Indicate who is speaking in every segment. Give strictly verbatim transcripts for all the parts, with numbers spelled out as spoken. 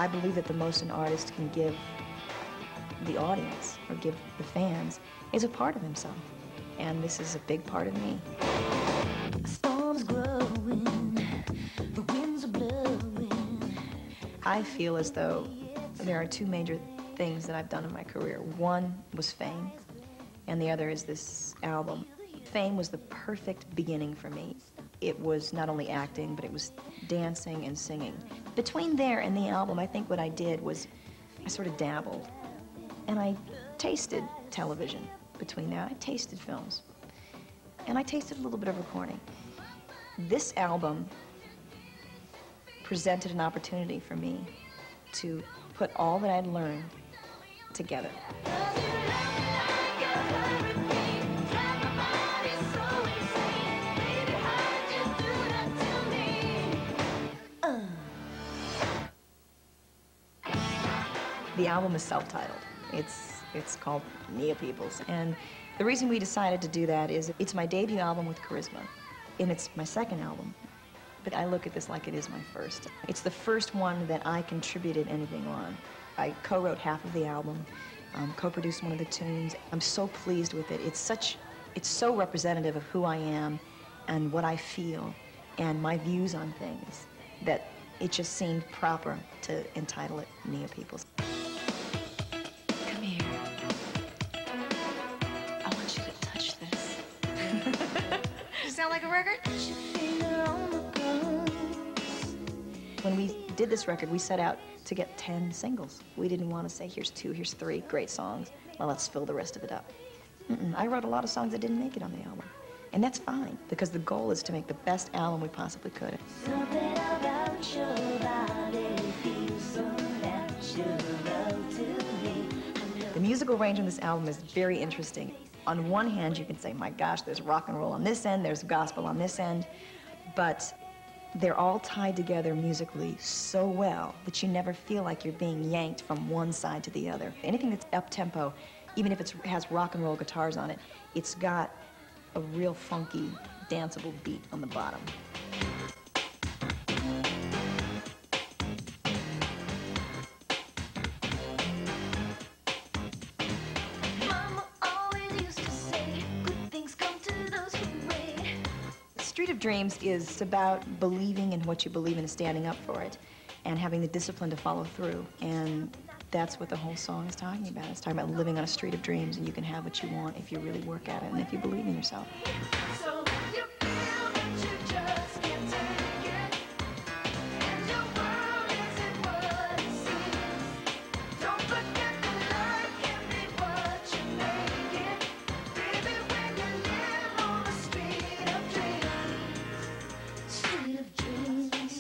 Speaker 1: I believe that the most an artist can give the audience or give the fans is a part of himself. And this is a big part of me.
Speaker 2: A storm's growing, the winds are blowing.
Speaker 1: I feel as though there are two major things that I've done in my career. One was fame, and the other is this album. Fame was the perfect beginning for me. It was not only acting, but it was dancing and singing. Between there and the album, I think what I did was I sort of dabbled. And I tasted television between there. I tasted films. And I tasted a little bit of recording. This album presented an opportunity for me to put all that I'd learned together. The album is self-titled. It's, it's called Nia Peeples. And the reason we decided to do that is it's my debut album with charisma, and it's my second album. But I look at this like it is my first. It's the first one that I contributed anything on. I co-wrote half of the album, um, co-produced one of the tunes. I'm so pleased with it. It's such, it's so representative of who I am and what I feel and my views on things that it just seemed proper to entitle it Nia Peeples.
Speaker 2: Come here. I want you to touch this. Does it sound like a record?
Speaker 1: When we did this record, we set out to get ten singles. We didn't want to say, here's two, here's three great songs. Well, let's fill the rest of it up. Mm-mm. I wrote a lot of songs that didn't make it on the album. And that's fine, because the goal is to make the best album we possibly could.
Speaker 2: Something about your body feels so natural to me.
Speaker 1: The musical range on this album is very interesting. On one hand, you can say, my gosh, there's rock and roll on this end, there's gospel on this end, but they're all tied together musically so well that you never feel like you're being yanked from one side to the other. Anything that's up-tempo, even if it has rock and roll guitars on it, it's got a real funky, danceable beat on the bottom.
Speaker 2: Mama always used to say, good things come to those who wait.
Speaker 1: Street of Dreams is about believing in what you believe in and standing up for it and having the discipline to follow through. And that's what the whole song is talking about. It's talking about living on a street of dreams, and you can have what you want if you really work at it and if you believe in yourself.
Speaker 2: So you feel that you just can't take it, and your world isn't what it seems. Don't forget that life can be what you make it, baby, when you live on the street of dreams. Street of dreams.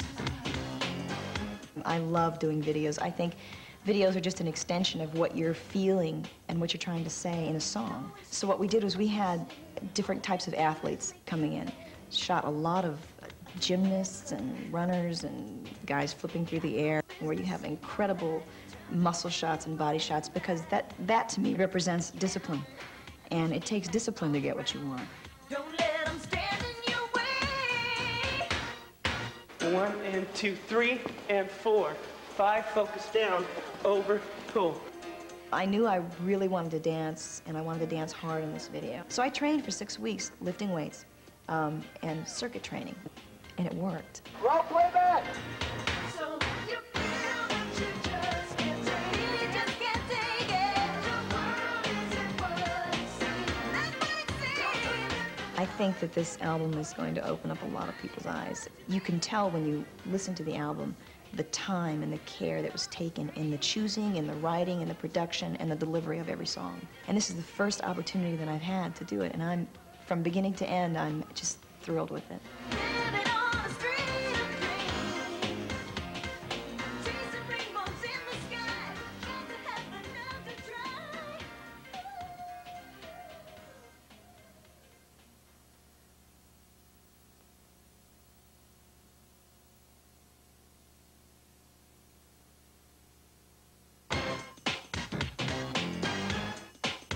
Speaker 1: I love doing videos. I think videos are just an extension of what you're feeling and what you're trying to say in a song. So what we did was we had different types of athletes coming in. Shot a lot of gymnasts and runners and guys flipping through the air, where you have incredible muscle shots and body shots, because that, that to me represents discipline. And it takes discipline to get what you want.
Speaker 2: Don't let them stand in your way.
Speaker 3: One and two, three and four. Five, focus down, over, pull.
Speaker 1: I knew I really wanted to dance, and I wanted to dance hard in this video. So I trained for six weeks, lifting weights um, and circuit training, and it worked.
Speaker 3: Roll playback!
Speaker 2: So you feel that you just can't take it, you just can't take it. The world isn't what it seems, that's what it seems.
Speaker 1: I think that this album is going to open up a lot of people's eyes. You can tell when you listen to the album the time and the care that was taken in the choosing, in the writing, in the production, and the delivery of every song. And this is the first opportunity that I've had to do it, and I'm, from beginning to end, I'm just thrilled with it.
Speaker 2: Living on the street of dreams, chasing rainbows in the sky, trying to have enough to try.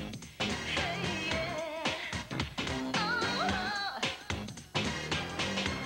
Speaker 2: Hey, yeah. Oh.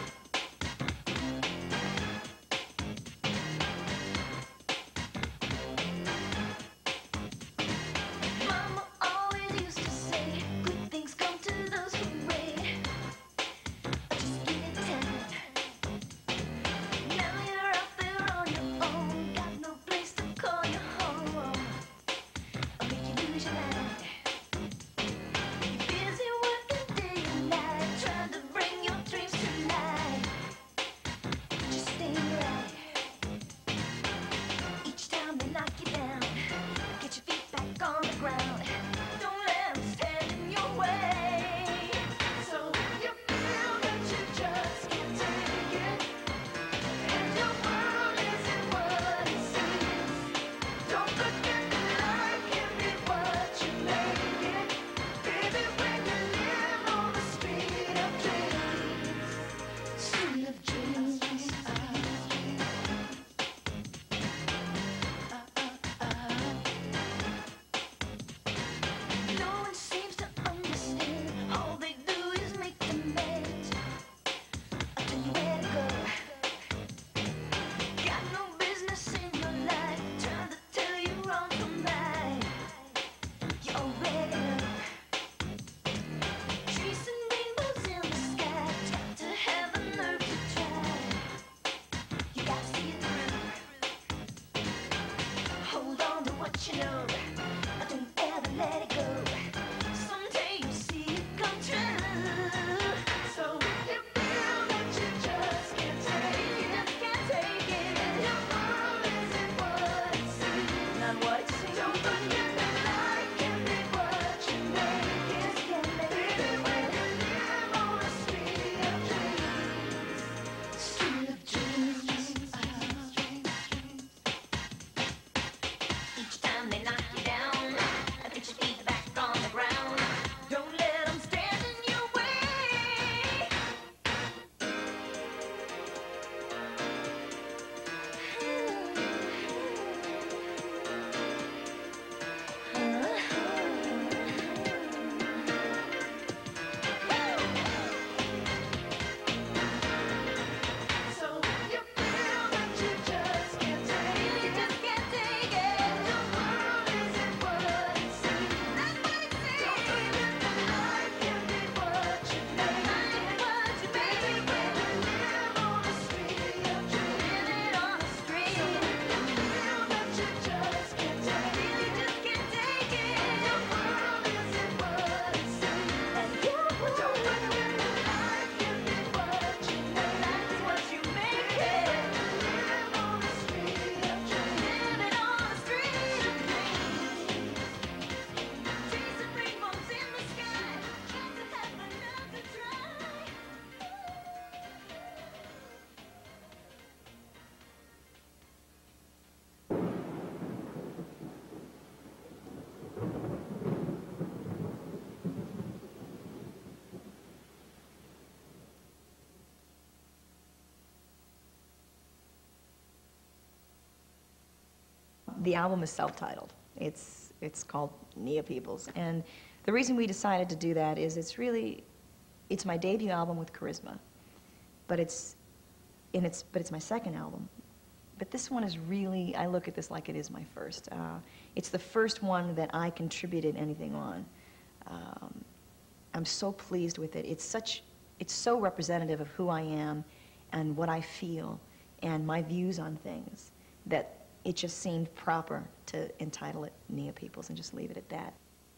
Speaker 1: The album is self-titled. It's, it's called Nia Peeples. And the reason we decided to do that is it's really, it's my debut album with charisma. But it's, and it's, but it's my second album. But this one is really, I look at this like it is my first. Uh, it's the first one that I contributed anything on. Um, I'm so pleased with it. It's such, it's so representative of who I am and what I feel and my views on things that it just seemed proper to entitle it Nia Peeples and just leave it at that.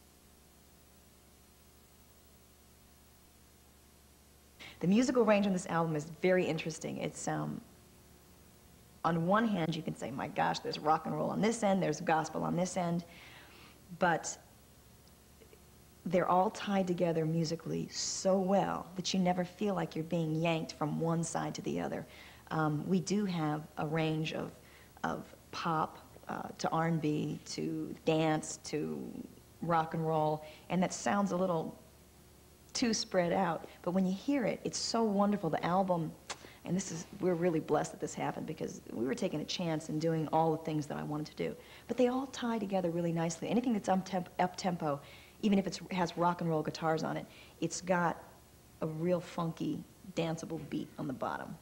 Speaker 1: The musical range on this album is very interesting. It's, um, on one hand, you can say, my gosh, there's rock and roll on this end, there's gospel on this end, but they're all tied together musically so well that you never feel like you're being yanked from one side to the other. Um, we do have a range of, of pop uh, to R and B to dance to rock and roll, and that sounds a little too spread out, but when you hear it, it's so wonderful. The album, and this is, we're really blessed that this happened because we were taking a chance in doing all the things that I wanted to do. But they all tie together really nicely. Anything that's up-temp up-tempo, even if it has rock and roll guitars on it, it's got a real funky, danceable beat on the bottom.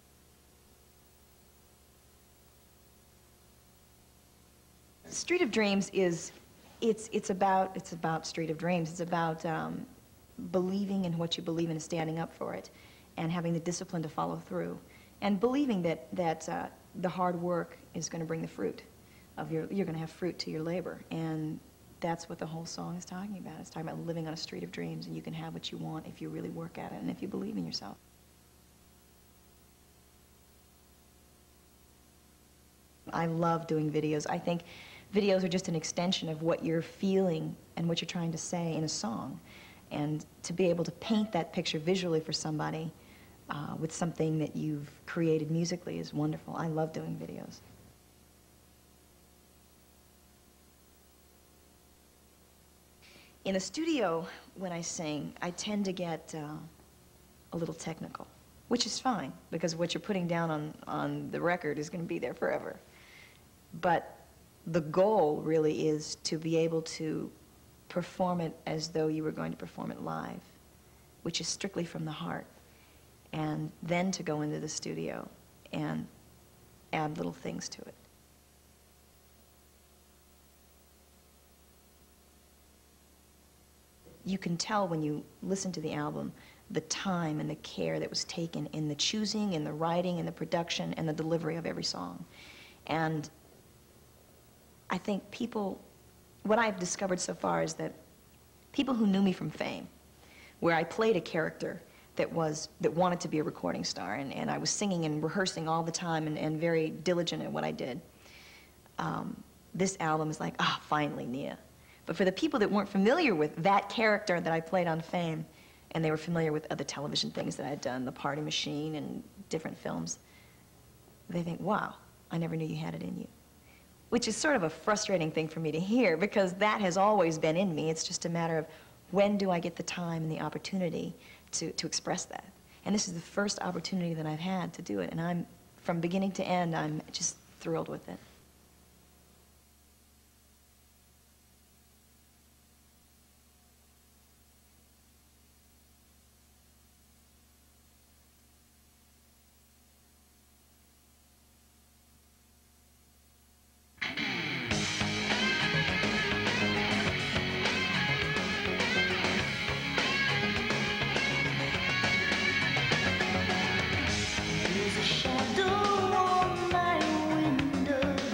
Speaker 1: Street of Dreams is, it's, it's, about, it's about Street of Dreams. It's about um, believing in what you believe in and standing up for it, and having the discipline to follow through, and believing that, that uh, the hard work is going to bring the fruit of your, you're going to have fruit to your labor. And that's what the whole song is talking about. It's talking about living on a street of dreams, and you can have what you want if you really work at it and if you believe in yourself. I love doing videos. I think videos are just an extension of what you're feeling and what you're trying to say in a song. And to be able to paint that picture visually for somebody uh, with something that you've created musically is wonderful. I love doing videos. In the studio, when I sing, I tend to get uh, a little technical, which is fine, because what you're putting down on, on the record is going to be there forever. But the goal really is to be able to perform it as though you were going to perform it live, which is strictly from the heart, and then to go into the studio and add little things to it. You can tell when you listen to the album the time and the care that was taken in the choosing and the writing and the production and the delivery of every song. And I think people, what I've discovered so far is that people who knew me from Fame, where I played a character that was, that wanted to be a recording star, and, and I was singing and rehearsing all the time and, and very diligent at what I did, um, this album is like, ah, oh, finally, Nia. But for the people that weren't familiar with that character that I played on Fame, and they were familiar with other television things that I'd done, The Party Machine and different films, they think, wow, I never knew you had it in you. Which is sort of a frustrating thing for me to hear, because that has always been in me. It's just a matter of when do I get the time and the opportunity to, to express that. And this is the first opportunity that I've had to do it, and I'm, from beginning to end, I'm just thrilled with it.
Speaker 2: There's a shadow on my window.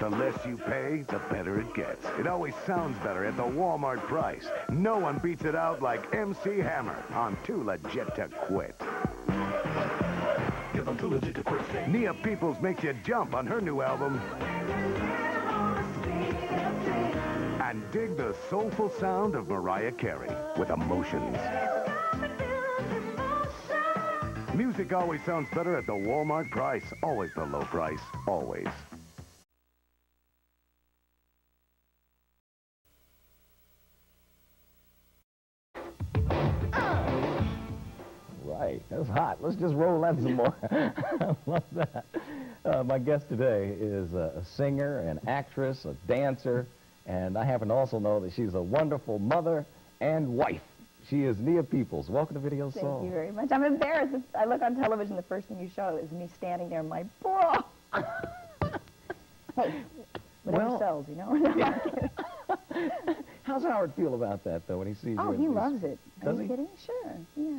Speaker 4: The less you pay, the better it gets. It always sounds better at the Walmart price. No one beats it out like M C Hammer on Too Legit to Quit.
Speaker 5: If I'm too legit to quit.
Speaker 4: Nia Peeples makes you jump on her new album. And dig the soulful sound of Mariah Carey with Emotions. Music always sounds better at the Walmart price. Always the low price. Always.
Speaker 6: Right, that's hot. Let's just roll that some more. I love that. Uh, my guest today is a, a singer, an actress, a dancer, and I happen to also know that she's a wonderful mother and wife. She is Nia Peeples. Welcome to Video
Speaker 1: Thank
Speaker 6: Soul.
Speaker 1: you very much. I'm embarrassed. If I look on television, the first thing you show is me standing there in my bra. Hey, whatever
Speaker 6: Well,
Speaker 1: sells, you know? No, I'm kidding.
Speaker 6: How's Howard feel about that, though, when he sees
Speaker 1: Oh,
Speaker 6: you? in
Speaker 1: he
Speaker 6: these-
Speaker 1: loves it. Are
Speaker 6: Does
Speaker 1: you
Speaker 6: he?
Speaker 1: kidding? Sure, yeah.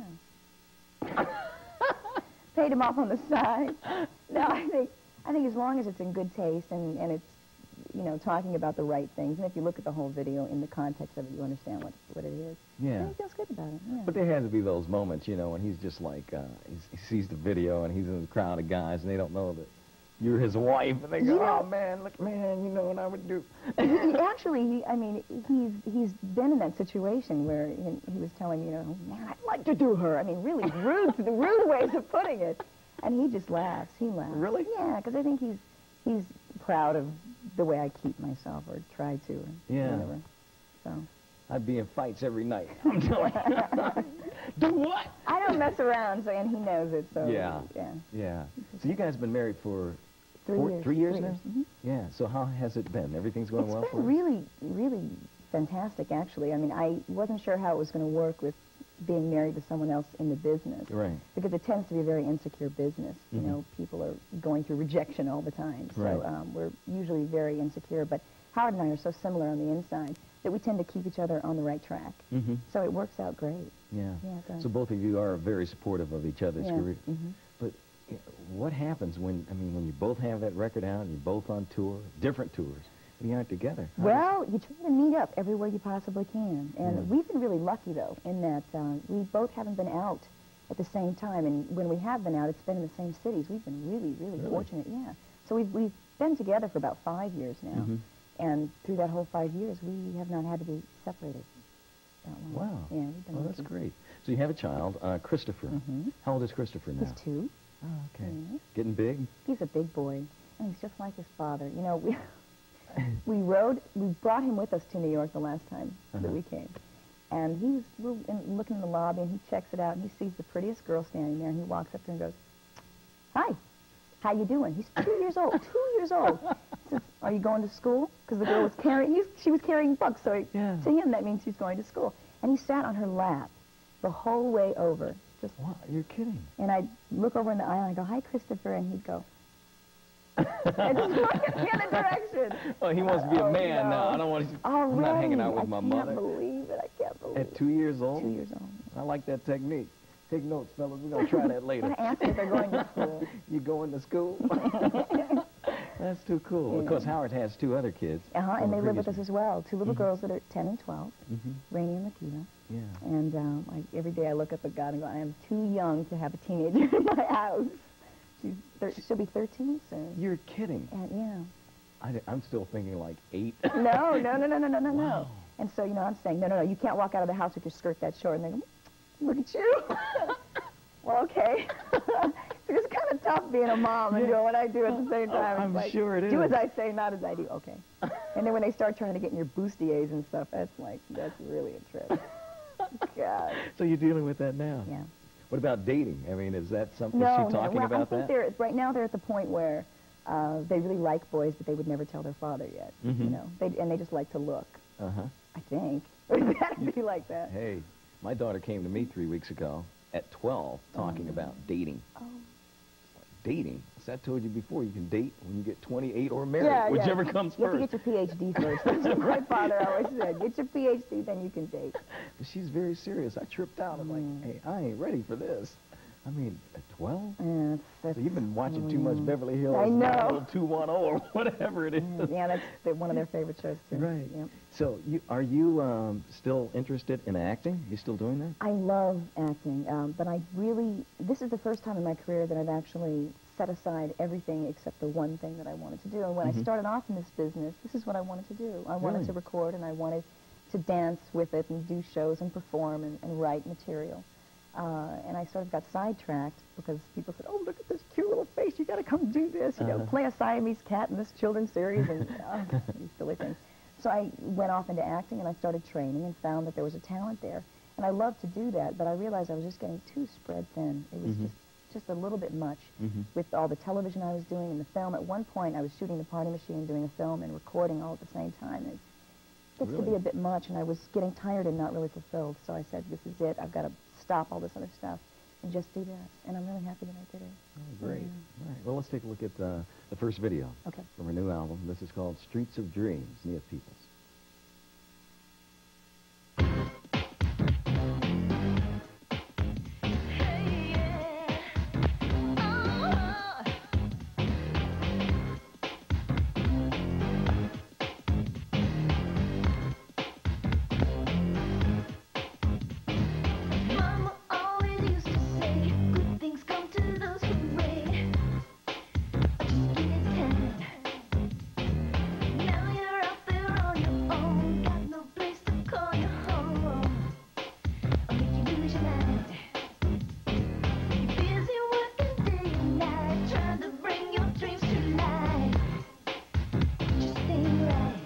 Speaker 1: Paid him off on the side. No, I think I think as long as it's in good taste and, and it's, you know, talking about the right things, and if you look at the whole video in the context of it, you understand what, what it is.
Speaker 6: Yeah.
Speaker 1: And he feels good about it, yeah.
Speaker 6: But there has to be those moments, you know, when he's just like, uh, he's, he sees the video and he's in the crowd of guys and they don't know that you're his wife, and they go,
Speaker 1: You know-
Speaker 6: oh, man, look, man, you know what I would do.
Speaker 1: he, he actually, he, I mean, he's he's been in that situation where he, he was telling me, you know, man, I'd like to do her. I mean, really rude, the rude ways of putting it. And he just laughs. He laughs.
Speaker 6: Really?
Speaker 1: Yeah, because I think he's he's proud of the way I keep myself, or try to, or
Speaker 6: Yeah.
Speaker 1: whatever. So
Speaker 6: I'd be in fights every night. I'm telling you. Do what?
Speaker 1: I don't mess around, so, and he knows it. So
Speaker 6: Yeah.
Speaker 1: yeah.
Speaker 6: Yeah. So you guys have been married for
Speaker 1: Three
Speaker 6: four,
Speaker 1: years.
Speaker 6: three years
Speaker 1: Three
Speaker 6: now?
Speaker 1: years, mhm.
Speaker 6: Yeah. So how has it been? Everything's going
Speaker 1: It's
Speaker 6: well
Speaker 1: been
Speaker 6: for you?
Speaker 1: really, really fantastic, actually. I mean, I wasn't sure how it was going to work with being married to someone else in the business.
Speaker 6: Right.
Speaker 1: Because it tends to be a very insecure business. You
Speaker 6: Mhm.
Speaker 1: know, people are going through rejection all the time. So
Speaker 6: Right.
Speaker 1: um, we're usually very insecure. But Howard and I are so similar on the inside that we tend to keep each other on the right track.
Speaker 6: Mm-hmm.
Speaker 1: So it works out great.
Speaker 6: Yeah.
Speaker 1: Yeah, it does.
Speaker 6: So both of you are very supportive of each other's
Speaker 1: Yeah.
Speaker 6: career.
Speaker 1: Mhm.
Speaker 6: But you know, what happens when, I mean, when you both have that record out and you're both on tour, different tours, and you aren't together? How does-
Speaker 1: Well, you try to meet up everywhere you possibly can. And
Speaker 6: Yeah.
Speaker 1: we've been really lucky, though, in that uh, we both haven't been out at the same time. And when we have been out, it's been in the same cities. We've been really, really,
Speaker 6: Really?
Speaker 1: fortunate, yeah. So we've, we've been together for about five years now.
Speaker 6: Mhm.
Speaker 1: And through that whole five years, we have not had to be separated that long.
Speaker 6: Wow.
Speaker 1: Yeah, we've been
Speaker 6: Well, that's
Speaker 1: lucky.
Speaker 6: great. So you have a child, uh, Christopher.
Speaker 1: Mhm.
Speaker 6: How old is Christopher now?
Speaker 1: He's two.
Speaker 6: Oh, okay.
Speaker 1: Mhm.
Speaker 6: Getting big?
Speaker 1: He's a big boy, and he's just like his father. You know, we we rode, we brought him with us to New York the last time
Speaker 6: Uh-huh.
Speaker 1: that we came. And he was we're in, looking in the lobby, and he checks it out, and he sees the prettiest girl standing there, and he walks up to her and goes, "Hi, how you doing?" He's two years old, two years old. He says, "Are you going to school?" Because the girl was carrying, he's, she was carrying books, so he,
Speaker 6: Yeah.
Speaker 1: to him that means she's going to school. And he sat on her lap the whole way over, just
Speaker 6: Wow, you're kidding.
Speaker 1: and I'd look over in the aisle and I'd go, "Hi, Christopher," and he'd go, and just look in the other direction.
Speaker 6: Oh, he wants to be a
Speaker 1: Oh,
Speaker 6: man
Speaker 1: no.
Speaker 6: now. I don't want to. I'm
Speaker 1: Already.
Speaker 6: not hanging out with
Speaker 1: I
Speaker 6: my
Speaker 1: can't
Speaker 6: mother.
Speaker 1: believe it. I can't believe
Speaker 6: At
Speaker 1: it.
Speaker 6: two years old?
Speaker 1: Two years old.
Speaker 6: I like that technique. Take notes, fellas. We're going to try that later.
Speaker 1: Gotta ask if they're going to school.
Speaker 6: You going to school? That's too cool.
Speaker 1: Yeah.
Speaker 6: Because Howard has two other kids.
Speaker 1: Uh-huh,
Speaker 6: from
Speaker 1: and
Speaker 6: a
Speaker 1: they live with us
Speaker 6: previous
Speaker 1: as well. Two little
Speaker 6: Mhm.
Speaker 1: girls that are ten and twelve,
Speaker 6: Mhm.
Speaker 1: Rainey and Lakita.
Speaker 6: Yeah.
Speaker 1: And um, I, every day I look up at God and go, I am too young to have a teenager in my house. She's thir she'll be thirteen soon.
Speaker 6: You're kidding.
Speaker 1: And, yeah.
Speaker 6: I, am still thinking like eight.
Speaker 1: No, no, no, no, no, no, no,
Speaker 6: Wow.
Speaker 1: no. And so, you know, I'm saying, no, no, no, you can't walk out of the house with your skirt that short. And they go, look at you. Well, okay. It's kind of tough being a mom and
Speaker 6: Yeah.
Speaker 1: doing what I do at the same time. It's
Speaker 6: I'm
Speaker 1: like,
Speaker 6: sure it
Speaker 1: do
Speaker 6: is.
Speaker 1: as I say, not as I do. Okay. And then when they start trying to get in your bustiers and stuff, that's like, that's really a trip. God.
Speaker 6: So you're dealing with that now?
Speaker 1: Yeah.
Speaker 6: What about dating? I mean, is that something?
Speaker 1: No,
Speaker 6: is
Speaker 1: no.
Speaker 6: she talking
Speaker 1: Well,
Speaker 6: about
Speaker 1: I think
Speaker 6: that?
Speaker 1: they're, right now they're at the point where uh, they really like boys, but they would never tell their father yet.
Speaker 6: Mhm.
Speaker 1: You know, they, and they just like to look.
Speaker 6: Uh-huh.
Speaker 1: I think. Or it had to be like that.
Speaker 6: Hey, my daughter came to me three weeks ago at twelve talking
Speaker 1: Oh.
Speaker 6: about dating.
Speaker 1: Oh.
Speaker 6: Dating? As I told you before, you can date when you get twenty-eight or married,
Speaker 1: Yeah, yeah.
Speaker 6: whichever comes
Speaker 1: You
Speaker 6: first.
Speaker 1: have to get your P H D first. That's what my father always said. Get your P H D, then you can date.
Speaker 6: But she's very serious. I tripped out. I'm
Speaker 1: Mm.
Speaker 6: like, hey, I ain't ready for this. I mean, at twelve?
Speaker 5: Yeah, that's, that's,
Speaker 6: So you've been watching
Speaker 5: oh,
Speaker 6: too much
Speaker 5: yeah.
Speaker 6: Beverly Hills
Speaker 5: I know.
Speaker 6: two one oh or whatever it is.
Speaker 5: Yeah, that's the, one of their favorite shows, too.
Speaker 6: Right.
Speaker 5: Yep.
Speaker 6: So you, are you um, still interested in acting? You still doing that?
Speaker 5: I love acting, um, but I really, this is the first time in my career that I've actually set aside everything except the one thing that I wanted to do. And when
Speaker 6: Mhm.
Speaker 5: I started off in this business, this is what I wanted to do. I wanted
Speaker 6: Really?
Speaker 5: to record, and I wanted to dance with it and do shows and perform and, and write material. Uh, and I sort of got sidetracked because people said, oh, look at this cute little face. You got to come do this. You know,
Speaker 6: Uh-huh.
Speaker 5: play a Siamese cat in this children's series and uh, these silly things. So I went off into acting, and I started training and found that there was a talent there. And I loved to do that, but I realized I was just getting too spread thin. It was
Speaker 6: Mhm.
Speaker 5: just, just a little bit much
Speaker 6: Mhm.
Speaker 5: with all the television I was doing and the film. At one point, I was shooting the party machine, doing a film, and recording all at the same time. It gets to be
Speaker 6: Really?
Speaker 5: a bit much, and I was getting tired and not really fulfilled. So I said, this is it. I've got to stop all this other stuff and just do that. And I'm really happy that I did it.
Speaker 6: Oh, great. All right. Well, let's take a look at uh, the first video
Speaker 5: Okay.
Speaker 6: from her new album. This is called Streets of Dreams, Nia Peeples.
Speaker 2: Mama always used to say, good things come to those who wait. Just give it time. Now you're out there on your own, got no place to call your home. I'll make you lose your mind. You're busy working day and night, trying to bring your dreams to life. Just stay right.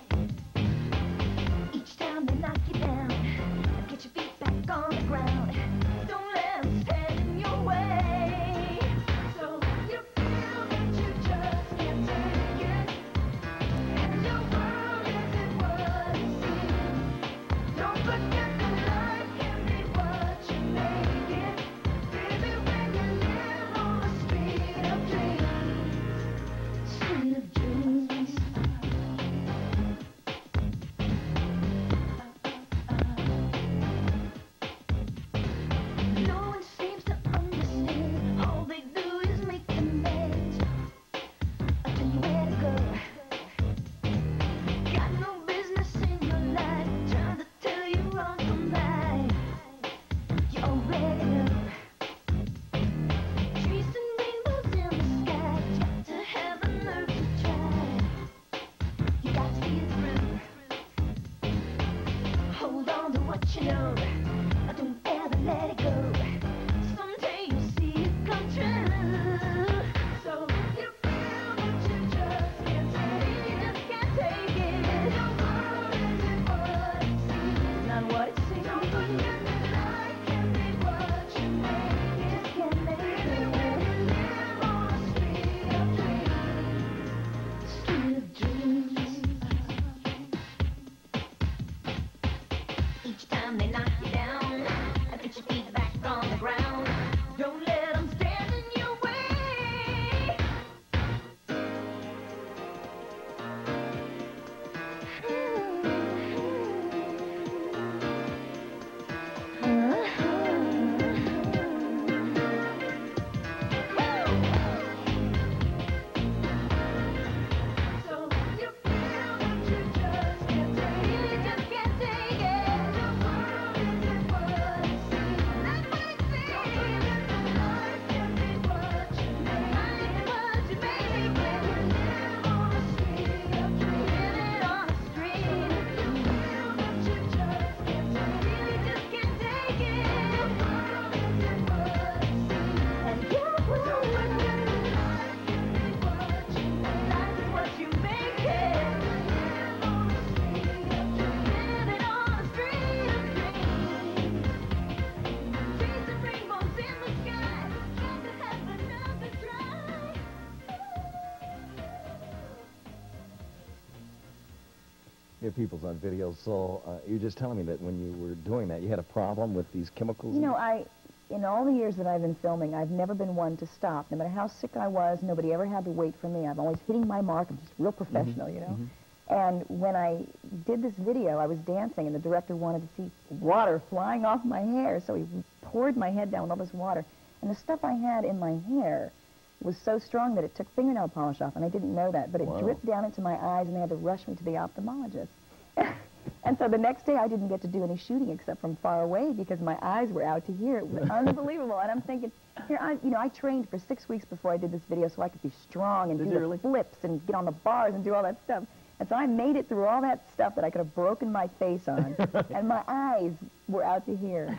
Speaker 2: Each time they knock you down, get your feet back on the ground. Don't let them stand in your way. So you feel that you just can't take it, and your world isn't what it seems. Don't forget that life can be what you make it. Baby, when you live on the street of dreams, street of dreams. No one seems to understand. All they do is make demands. I'll tell you where to go. Got no business in your life, trying to tell you wrong from right. You already know. Trees and rainbows in the sky, got to have the nerve to try. You got to see it through. Hold on to what you know. Don't ever let it go. Someday you'll see it come true. So you feel that you just can't take it. You just can't take it. Your world isn't what it seems. Not what it seems. Don't forget that life can be what you make it. Just can't make it. When you live on a street of dreams, street of dreams. Each time they knock you down, get your feet back on the ground. Don't let them stand in your way. So you feel that you just can't take it. You just can't take it. Your world isn't what it seems. Not what it seems. Don't forget that life can be what you make it. What you make it. When you live on a street of dreams, living on a street of dreams. You feel that you just can't take it. You just can't take it. Your world isn't what it seems. And your world, don't forget that life can be what you make. Life is what you make it. Live on a street of dreams, living on a street of dreams. Trees and rainbows in the sky, got to have the nerve to try.
Speaker 6: Nia Peeples on video. So uh, you're just telling me that when you were doing that, you had a problem with these chemicals?
Speaker 5: You know, I, in all the years that I've been filming, I've never been one to stop. No matter how sick I was, nobody ever had to wait for me. I'm always hitting my mark. I'm just real professional, you know. And when I did this video, I was dancing, and the director wanted to see water flying off my hair, so he poured my head down with all this water. And the stuff I had in my hair was so strong that it took fingernail polish off, and I didn't know that. But it
Speaker 6: Wow.
Speaker 5: dripped down into my eyes, and they had to rush me to the ophthalmologist. And so the next day, I didn't get to do any shooting except from far away because my eyes were out to here. It was unbelievable. And I'm thinking, here, I, you know, I trained for six weeks before I did this video so I could be strong and
Speaker 6: Did
Speaker 5: do
Speaker 6: you
Speaker 5: the
Speaker 6: really?
Speaker 5: flips and get on the bars and do all that stuff. And so I made it through all that stuff that I could have broken my face on, and my eyes were out to here.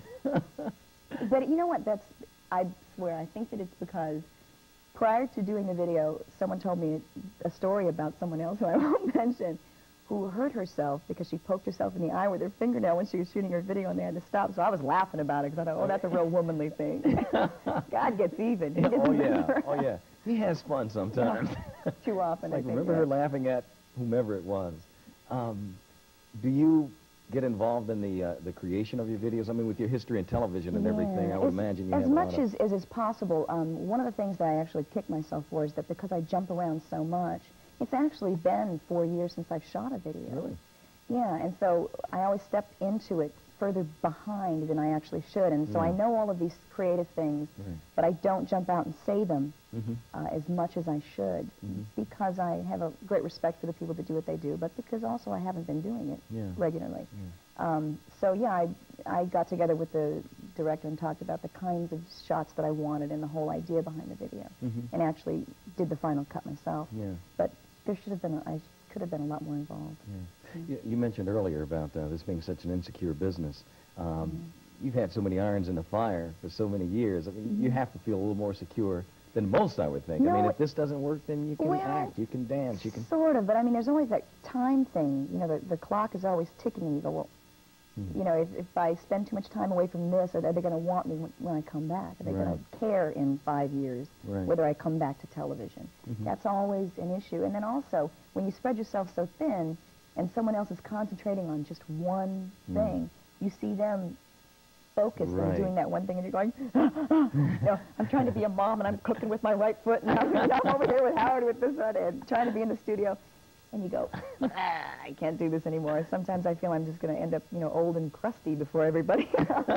Speaker 5: But you know what? That's, I swear, I think that it's because prior to doing the video, someone told me a story about someone else who I won't mention, who hurt herself because she poked herself in the eye with her fingernail when she was shooting her video, and they had to stop. So I was laughing about it because I thought, oh, that's a real womanly thing. God gets even. He
Speaker 6: Oh,
Speaker 5: doesn't
Speaker 6: yeah.
Speaker 5: remember
Speaker 6: Oh, yeah. He has fun sometimes.
Speaker 5: too often.
Speaker 6: Like,
Speaker 5: I think,
Speaker 6: remember
Speaker 5: yeah.
Speaker 6: her laughing at whomever it was. Um, do you get involved in the uh, the creation of your videos? I mean, with your history in television and everything, I would
Speaker 5: as,
Speaker 6: imagine you
Speaker 5: as
Speaker 6: have a
Speaker 5: much
Speaker 6: lot of...
Speaker 5: as, as is possible. Um, one of the things that I actually kick myself for is that because I jump around so much, it's actually been four years since I've shot a video.
Speaker 6: Really?
Speaker 5: Yeah, and so I always step into it further behind than I actually should, and so
Speaker 6: Yeah.
Speaker 5: I know all of these creative things,
Speaker 6: Right.
Speaker 5: but I don't jump out and say them
Speaker 6: Mhm.
Speaker 5: uh, as much as I should,
Speaker 6: Mhm.
Speaker 5: because I have a great respect for the people that do what they do, but because also I haven't been doing it
Speaker 6: Yeah.
Speaker 5: regularly.
Speaker 6: Yeah.
Speaker 5: Um, so yeah, I, I got together with the director and talked about the kinds of shots that I wanted and the whole idea behind the video,
Speaker 6: Mhm.
Speaker 5: and actually did the final cut myself.
Speaker 6: Yeah.
Speaker 5: But there should have been, a, I could have been a lot more involved.
Speaker 6: Yeah. You, you mentioned earlier about uh, this being such an insecure business. Um, You've had so many irons in the fire for so many years. I mean, you have to feel a little more secure than most, I would think. I
Speaker 5: No,
Speaker 6: mean,
Speaker 5: it-
Speaker 6: if this doesn't work, then you can
Speaker 5: Well,
Speaker 6: act, you can dance, you can...
Speaker 5: Sort of, but I mean, there's always that time thing. You know, the, the clock is always ticking, and you go, well,
Speaker 6: Hmm.
Speaker 5: you know, if, if I spend too much time away from this, are they going to want me when, when I come back? Are they
Speaker 6: Right.
Speaker 5: going to care in five years
Speaker 6: Right.
Speaker 5: whether I come back to television?
Speaker 6: Mhm.
Speaker 5: That's always an issue. And then also, when you spread yourself so thin, and someone else is concentrating on just one
Speaker 6: Hmm.
Speaker 5: thing, you see them focused on
Speaker 6: Right.
Speaker 5: doing that one thing, and you're going, you know, I'm trying to be a mom, and I'm cooking with my right foot, and I'm, I'm over here with Howard with this one, and trying to be in the studio. And you go, ah, I can't do this anymore. Sometimes I feel I'm just going to end up, you know, old and crusty before everybody.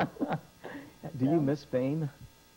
Speaker 6: Do you miss fame?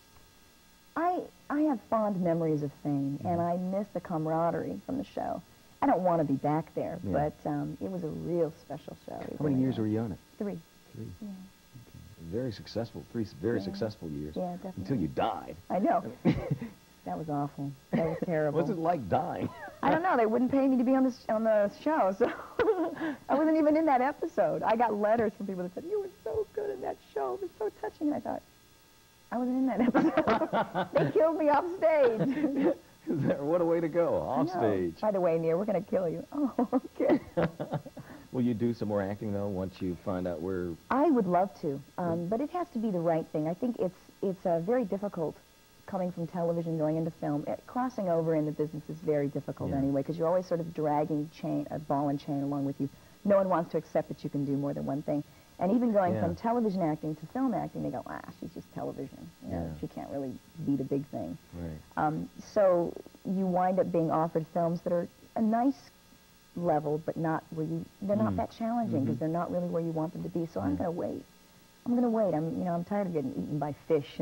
Speaker 5: I, I have fond memories of fame, and I miss the camaraderie from the show. I don't want to be back there,
Speaker 6: Yeah.
Speaker 5: but um, it was a real special show. It
Speaker 6: How many
Speaker 5: really
Speaker 6: years
Speaker 5: was.
Speaker 6: were you on it?
Speaker 5: Three.
Speaker 6: Three.
Speaker 5: Yeah,
Speaker 6: Very successful, three s- very
Speaker 5: Yeah.
Speaker 6: successful years.
Speaker 5: yeah, definitely.
Speaker 6: Until you died.
Speaker 5: I know. That was awful. That was terrible.
Speaker 6: What's it like dying?
Speaker 5: I don't know. They wouldn't pay me to be on the sh- on the show, so I wasn't even in that episode. I got letters from people that said, "You were so good in that show. It was so touching." And I thought, I wasn't in that episode. They killed me off stage.
Speaker 6: What a way to go, off
Speaker 5: I know.
Speaker 6: stage.
Speaker 5: By the way, Nia, we're going to kill you. Oh, okay.
Speaker 6: Will you do some more acting, though, once you find out where...
Speaker 5: I would love to, um, but it has to be the right thing. I think it's it's uh, very difficult coming from television going into film. It, crossing over in the business is very difficult
Speaker 6: Yeah.
Speaker 5: anyway, because you're always sort of dragging chain, a ball and chain along with you. No one wants to accept that you can do more than one thing. And even going
Speaker 6: Yeah.
Speaker 5: from television acting to film acting, they go, ah, she's just television. You know,
Speaker 6: Yeah.
Speaker 5: she can't really be the big thing.
Speaker 6: Right.
Speaker 5: Um, so you wind up being offered films that are a nice level, but not where you, they're not
Speaker 6: Mm.
Speaker 5: that challenging because
Speaker 6: Mhm.
Speaker 5: they're not really where you want them to be. So I'm
Speaker 6: Yeah.
Speaker 5: going to wait. I'm going to wait. I'm, you know, I'm tired of getting eaten by fish.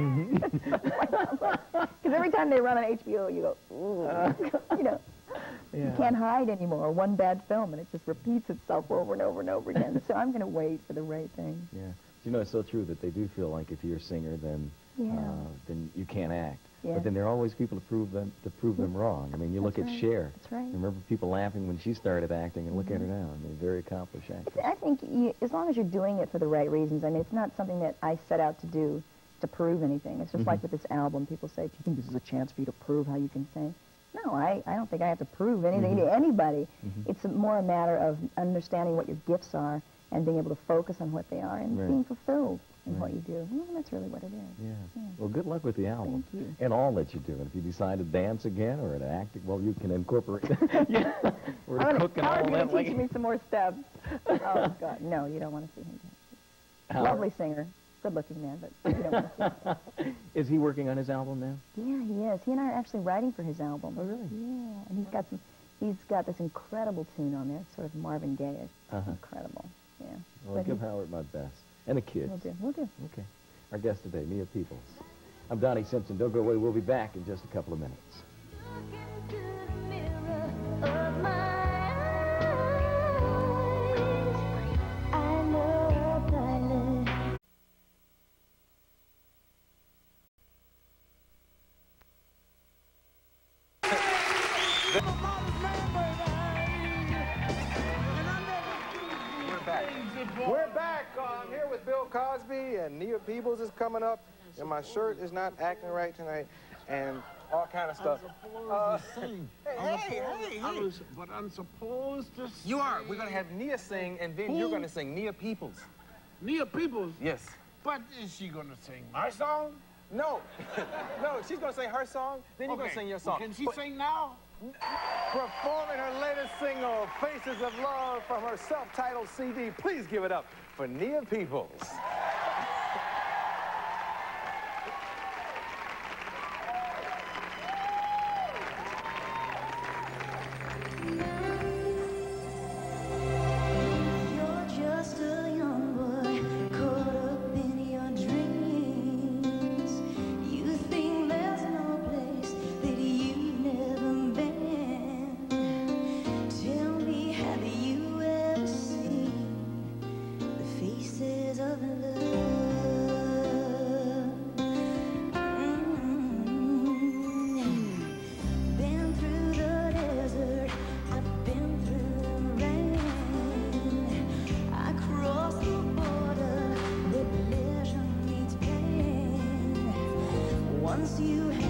Speaker 5: Because every time they run on H B O, you go, ooh, you know, you
Speaker 6: Yeah.
Speaker 5: can't hide anymore. One bad film, and it just repeats itself over and over and over again. So I'm going to wait for the right thing.
Speaker 6: Yeah. You know, it's so true that they do feel like if you're a singer, then
Speaker 5: Yeah.
Speaker 6: uh, then you can't act.
Speaker 5: Yeah.
Speaker 6: But then there are always people to prove them to prove them wrong. I mean, you look
Speaker 5: That's
Speaker 6: at
Speaker 5: right.
Speaker 6: Cher.
Speaker 5: That's right.
Speaker 6: Remember people laughing when she started acting, and look at her now. I mean, very accomplished actress.
Speaker 5: I think you, as long as you're doing it for the right reasons, I mean, it's not something that I set out to do to prove anything. It's just
Speaker 6: Mhm.
Speaker 5: like with this album, people say, do you think this is a chance for you to prove how you can sing? No, I, I don't think I have to prove anything
Speaker 6: Mhm.
Speaker 5: to anybody.
Speaker 6: Mhm.
Speaker 5: It's more a matter of understanding what your gifts are and being able to focus on what they are and
Speaker 6: Right.
Speaker 5: being fulfilled in
Speaker 6: Right.
Speaker 5: what you do. Well, that's really what it is.
Speaker 6: Yeah.
Speaker 5: Yeah.
Speaker 6: Well, good luck with the album.
Speaker 5: Thank you.
Speaker 6: And all that you do. And if you decide to dance again or to act, well, you can incorporate yeah. Or to
Speaker 5: Howard,
Speaker 6: cook and all
Speaker 5: Howard's
Speaker 6: that.
Speaker 5: going to
Speaker 6: Like,
Speaker 5: teach me some more steps. Oh, God. No, you don't want to see him dance.
Speaker 6: Howard-
Speaker 5: Lovely singer. Good-looking man, but you don't want to see him.
Speaker 6: Is he working on his album now?
Speaker 5: Yeah, he is. He and I are actually writing for his album.
Speaker 6: Oh, really?
Speaker 5: Yeah, and he's got some. He's got this incredible tune on there. It's sort of Marvin Gaye-ish.
Speaker 6: Uh-huh.
Speaker 5: Incredible. Yeah.
Speaker 6: Well,
Speaker 5: But
Speaker 6: give
Speaker 5: he-
Speaker 6: Howard my best. And the kids.
Speaker 5: We'll do. We'll do.
Speaker 6: Okay. Our guest today, Nia Peeples. I'm Donnie Simpson. Don't go away. We'll be back in just a couple of minutes.
Speaker 2: Look into the mirror of my eyes. I know, darling.
Speaker 7: We're back. Uh, I'm here with Bill Cosby, and Nia Peeples is coming up, and my shirt is not acting right tonight, and all kind of stuff. Uh,
Speaker 8: Sing.
Speaker 7: hey,
Speaker 8: I'm
Speaker 7: hey,
Speaker 8: supposed-
Speaker 7: hey,
Speaker 8: I
Speaker 7: hey.
Speaker 8: was, but I'm supposed to sing.
Speaker 7: You are. We're gonna have Nia sing, and then
Speaker 8: Who?
Speaker 7: you're gonna sing Nia Peeples.
Speaker 8: Nia Peeples.
Speaker 7: Yes.
Speaker 8: But is she gonna sing my song?
Speaker 7: No. No. She's gonna sing her song. Then you're
Speaker 8: Okay.
Speaker 7: gonna sing your
Speaker 8: Well,
Speaker 7: song.
Speaker 8: can she
Speaker 7: But-
Speaker 8: sing now?
Speaker 7: Performing her latest single, Faces of Love, from her self-titled C D. Please give it up for Nia Peeples.
Speaker 2: You're just a young boy caught up in your dreams. You think there's no place that you've never been. Tell me, have you ever seen the faces of love? Mm. Been through the desert, I've been through the rain. I crossed the border where pleasure meets pain. Once you